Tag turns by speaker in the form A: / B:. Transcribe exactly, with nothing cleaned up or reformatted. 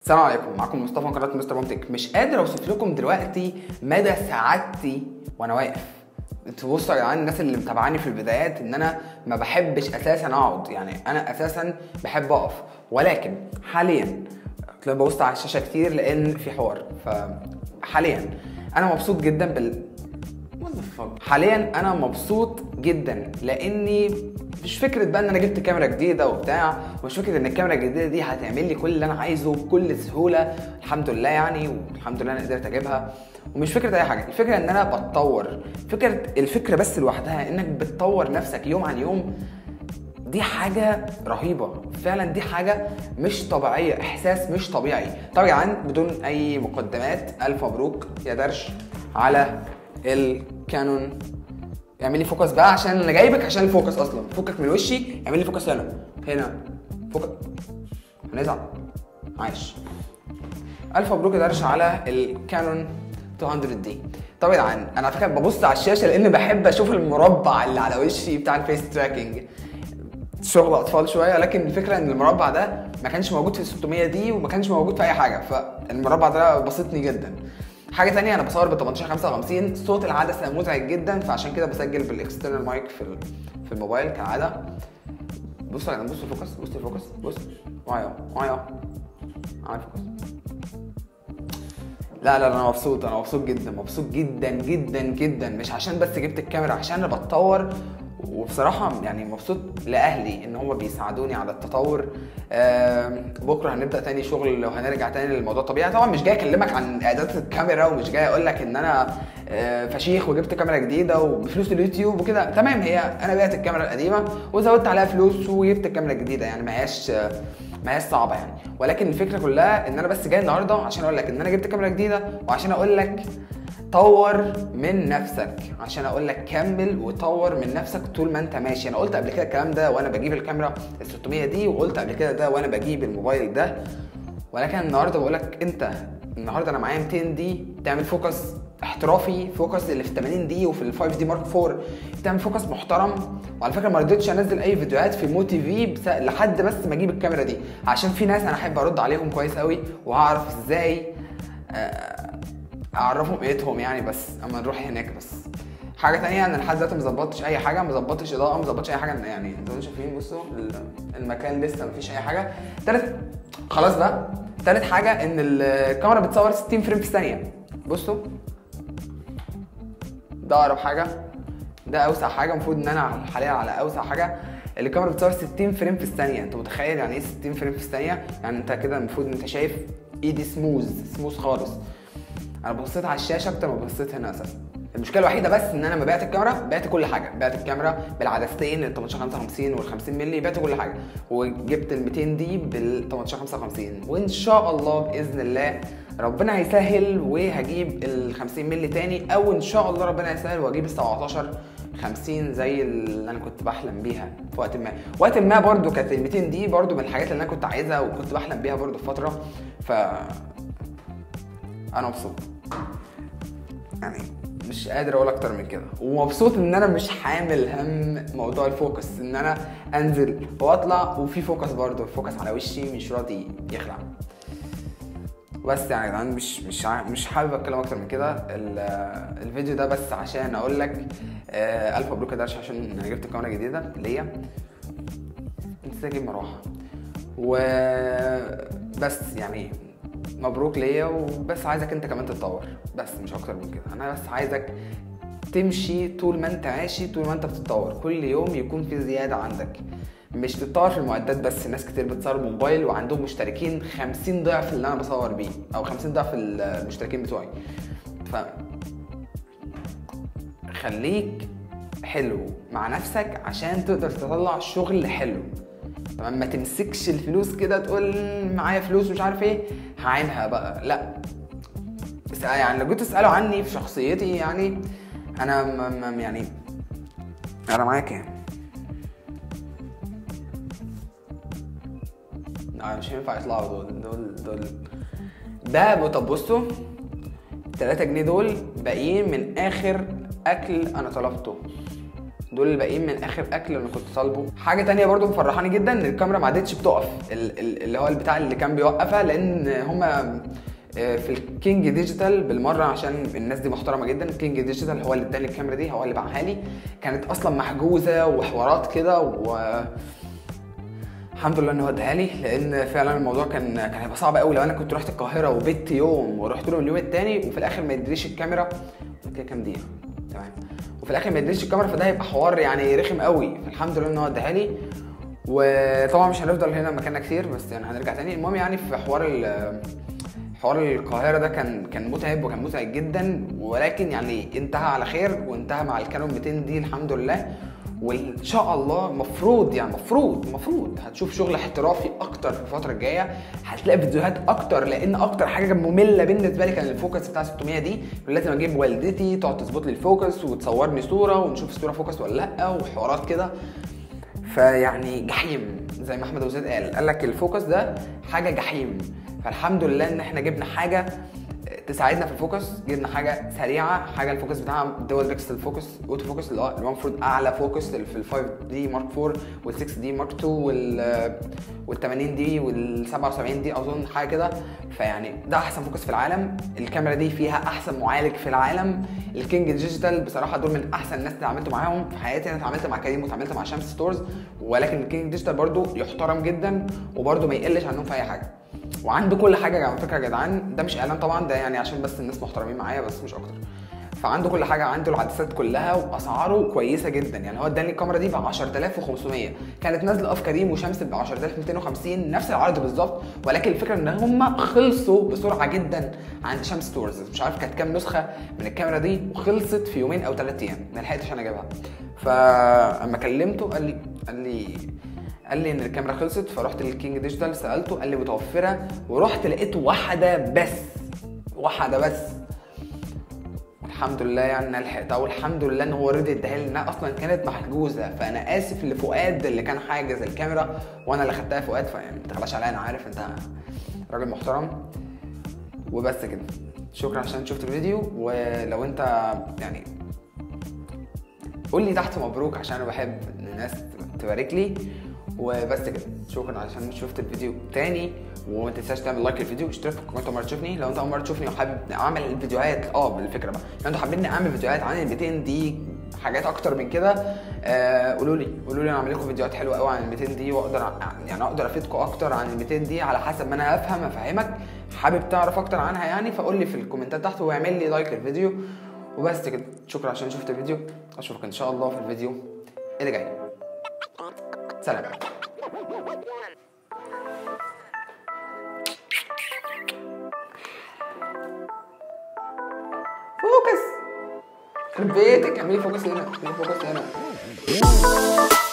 A: السلام عليكم، معكم مصطفى من قناه مستر ممتك. مش قادر اوصف لكم دلوقتي مدى سعادتي وانا واقف. انتوا بصوا يا جدعان، الناس اللي متابعاني في البدايات، ان انا ما بحبش اساسا اقعد، يعني انا اساسا بحب اقف، ولكن حاليا تلاقوني ببص على الشاشه كتير لان في حوار. فحاليا انا مبسوط جدا بال حاليا انا مبسوط جدا لاني مش فكره بقى ان انا جبت كاميرا جديده وبتاع، ومش فكره ان الكاميرا الجديده دي هتعمل لي كل اللي انا عايزه بكل سهوله، الحمد لله يعني، والحمد لله انا قدرت اجيبها. ومش فكره اي حاجه، الفكره ان انا بتطور. فكره الفكره بس لوحدها انك بتطور نفسك يوم عن يوم، دي حاجه رهيبه فعلا، دي حاجه مش طبيعيه، احساس مش طبيعي. طبعا يعني بدون اي مقدمات، الف مبروك يا درش على الكانون. اعمل لي فوكس بقى عشان انا جايبك عشان الفوكس اصلا، فكك من وشي، اعمل لي فوكس هنا هنا فوكس، هنزعل عايش. الف مبروك يا درش على الكانون مئتين دي. طبعا انا على فكره ببص على الشاشه لان بحب اشوف المربع اللي على وشي بتاع الفيس تراكنج، شغل اطفال شويه، لكن الفكره ان المربع ده ما كانش موجود في ستمية دي وما كانش موجود في اي حاجه، فالمربع ده بسطني جدا. حاجه ثانيه، انا بصور ب تمنتاشر خمسة وخمسين، صوت العدسه مزعج جدا، فعشان كده بسجل بالاكسترنال مايك في في الموبايل كالعاده. بصوا يا جدعان، بصوا الفوكس، بصوا الفوكس، بص وايو وايو عامل فوكس. لا لا انا مبسوط، انا مبسوط جدا، مبسوط جدا جدا جدا، مش عشان بس جبت الكاميرا، عشان انا بتطور. وبصراحه يعني مبسوط لاهلي ان هم بيساعدوني على التطور. بكره هنبدا تاني شغل، لو هنرجع تاني للموضوع طبيعي. طبعا مش جاي اكلمك عن اعدادات الكاميرا، ومش جاي اقول لك ان انا فشيخ وجبت كاميرا جديده وبفلوس اليوتيوب وكده. تمام، هي انا بعت الكاميرا القديمه وزودت عليها فلوس وجبت الكاميرا الجديده، يعني ما هياش ما هياش صعبه يعني. ولكن الفكره كلها ان انا بس جاي النهارده عشان اقول لك ان انا جبت كاميرا جديده، وعشان اقول لك طور من نفسك، عشان اقول لك كمل وطور من نفسك طول ما انت ماشي. انا قلت قبل كده الكلام ده وانا بجيب الكاميرا ال ستمية دي، وقلت قبل كده ده وانا بجيب الموبايل ده، ولكن النهارده بقول لك انت النهارده انا معايا مئتين دي تعمل فوكس احترافي، فوكس اللي في ثمانين دي وفي ال خمسة دي مارك فور، تعمل فوكس محترم. وعلى فكره ما رضيتش انزل اي فيديوهات في موتي في بس... لحد بس ما اجيب الكاميرا دي، عشان في ناس انا احب ارد عليهم كويس قوي، وهعرف ازاي اعرفهم قيمتهم يعني. بس اما نروح هناك. بس حاجه ثانيه، انا لحد دلوقتي ما ظبطتش اي حاجه، ما ظبطتش اضاءه، ما ظبطتش اي حاجه، يعني انتوا شايفين، بصوا المكان لسه ما فيش اي حاجه. تالت خلاص بقى، تالت حاجه ان الكاميرا بتصور ستين فريم في الثانيه. بصوا ده اقرب حاجه، ده اوسع حاجه، المفروض ان انا حاليا على اوسع حاجه. الكاميرا بتصور ستين فريم في الثانيه، انت متخيل يعني ايه ستين فريم في الثانيه؟ يعني انت كده المفروض انت شايف ايدي سموز سموز خالص. انا بصيت على الشاشه اكتر ما بصيت هنا اساسا. المشكله الوحيده بس ان انا لما بعت الكاميرا بعت كل حاجه، بعت الكاميرا بالعدستين ال تمنتاشر خمسة وخمسين وال خمسين مللي، بعت كل حاجه، وجبت ال مئتين دي بال تمنتاشر خمسة وخمسين، وان شاء الله باذن الله ربنا هيسهل وهجيب ال خمسين مللي تاني، او ان شاء الله ربنا هيسهل واجيب ال سبعتاشر خمسين زي اللي انا كنت بحلم بيها في وقت ما. وقت ما برده كانت ال مئتين دي برده من الحاجات اللي انا كنت عايزها وكنت بحلم بيها برده في فتره. ف انا مبسوط يعني، مش قادر اقول اكتر من كده. ومبسوط ان انا مش حامل هم موضوع الفوكس، ان انا انزل واطلع وفي فوكس برضه، الفوكس على وشي مش راضي يخلع. بس يعني يا جدعان مش مش مش حابب اتكلم اكتر من كده. الفيديو ده بس عشان اقول لك آه الف مبروك يا درش عشان انا جبت كاميرا جديده ليا، نسيت اجيب مروحه وبس. يعني مبروك ليا، وبس عايزك انت كمان تتطور، بس مش اكتر من كده. انا بس عايزك تمشي طول ما انت ماشي، طول ما انت بتتطور، كل يوم يكون في زياده عندك، مش تتطور في المعدات بس. ناس كتير بتصور بموبايل وعندهم مشتركين خمسين ضعف اللي انا بصور بيه، او خمسين ضعف المشتركين بتوعي. ف خليك حلو مع نفسك عشان تقدر تطلع شغل حلو، تمام؟ ما تمسكش الفلوس كده تقول معايا فلوس مش عارف ايه هعينها بقى، لا. بس يعني لو جيت تسالوا عني في شخصيتي، يعني انا م م يعني انا معايا كام؟ لا مش هينفع يطلعوا دول دول دول ده. طب بصوا، تلاتة جنيه دول باقيين من اخر اكل انا طلبته، دول الباقيين من اخر اكل انا كنت طالبه. حاجه تانية برضو مفرحاني جدا ان الكاميرا ما عادتش بتقف، اللي هو البتاع اللي كان بيوقفها، لان هما في الكينج ديجيتال بالمره، عشان الناس دي محترمه جدا. الكينج ديجيتال هو اللي اداني الكاميرا دي، هو اللي باعها لي، كانت اصلا محجوزه وحوارات كده، و الحمد لله ان هو اداها لي، لان فعلا الموضوع كان كان هيبقى صعب قوي لو انا كنت رحت القاهره وبيت يوم ورحت له اليوم الثاني وفي الاخر ما يدريش الكاميرا. كده كام دقيقه؟ تمام. وفي الاخر ما يدريش الكاميرا، فده هيبقى حوار يعني رخم قوي. فالحمد لله ان هو اداها لي. وطبعا مش هنفضل هنا مكاننا كتير، بس يعني هنرجع تاني. المهم يعني في حوار حوار القاهره ده كان كان متعب وكان متعب جدا، ولكن يعني انتهى على خير، وانتهى مع الكانون مئتين دي الحمد لله. وان شاء الله مفروض يعني مفروض مفروض هتشوف شغل احترافي اكتر في الفتره الجايه، هتلاقي فيديوهات اكتر، لان اكتر حاجه ممله بالنسبه لي كان الفوكس بتاع ستمية دي. لازم اجيب والدتي تقعد تظبط لي الفوكس وتصورني صوره ونشوف الصوره فوكس ولا لا وحوارات كده. فيعني جحيم زي ما احمد ابو زيد قال قال لك الفوكس ده حاجه جحيم. فالحمد لله ان احنا جبنا حاجه تساعدنا في الفوكس، جبنا حاجه سريعه، حاجه الفوكس بتاعها دول بيكسل فوكس اوتو فوكس، اللي هو المفروض اعلى فوكس في ال خمسة دي مارك فور وال ستة دي مارك اتنين وال وال ثمانين دي وال سبعة وسبعين دي اظن حاجه كده. فيعني ده احسن فوكس في العالم. الكاميرا دي فيها احسن معالج في العالم. الكينج ديجيتال بصراحه دول من احسن الناس اللي اتعاملت معاهم في حياتي. انا اتعاملت مع كريم واتعاملت مع شمس ستورز، ولكن الكينج ديجيتال برده يحترم جدا وبرده ما يقلش عنهم في اي حاجه، وعنده كل حاجه على فكره يا جدعان. ده مش اعلان طبعا، ده يعني عشان بس الناس محترمين معايا بس مش اكتر. فعنده كل حاجه، عنده العدسات كلها واسعاره كويسه جدا. يعني هو اداني الكاميرا دي ب عشرة آلاف وخمسمية، كانت نازله في كريم وشمس ب عشرة آلاف ومئتين وخمسين، نفس العرض بالظبط. ولكن الفكره ان هم خلصوا بسرعه جدا عند شمس ستورز. مش عارف كانت كام نسخه من الكاميرا دي وخلصت في يومين او ثلاث ايام، ما لحقتش انا اجيبها. فاما كلمته قال لي قال لي قال لي ان الكاميرا خلصت. فرحت للكينج ديجيتال سالته قال لي متوفره، ورحت لقيت واحده بس واحده بس الحمد لله يعني انا لحقتها، والحمد لله ان هو رضي اداها لي لانها اصلا كانت محجوزه. فانا اسف لفؤاد اللي كان حاجز الكاميرا وانا اللي خدتها. فؤاد فيعني ما تغلاش عليا، انا عارف انت راجل محترم. وبس كده، شكرا عشان شفت الفيديو. ولو انت يعني قول لي تحت مبروك عشان انا بحب ان الناس تبارك لي. وبس كده، شكرا عشان شفت الفيديو تاني. وما تنساش تعمل لايك للفيديو واشترك في القناه اول مره تشوفني. لو انت اول مره تشوفني وحابب اعمل الفيديوهات اه بالفكره بقى لو انتوا حابين اعمل فيديوهات عن ال مئتين دي حاجات اكتر من كده، قولوا لي قولوا لي انا اعمل لكم فيديوهات حلوه قوي عن ال مئتين دي، واقدر يعني اقدر افيدكم اكتر عن ال مئتين دي على حسب ما انا افهم افهمك. حابب تعرف اكتر عنها يعني، فقول لي في الكومنتات تحت واعمل لي لايك للفيديو. وبس كده، شكرا عشان شفت الفيديو. اشوفك ان شاء الله في الفيديو اللي جاي. سلام. فوكس. خرب بيتك، اعملي فوكس هنا، اعملي فوكس هنا.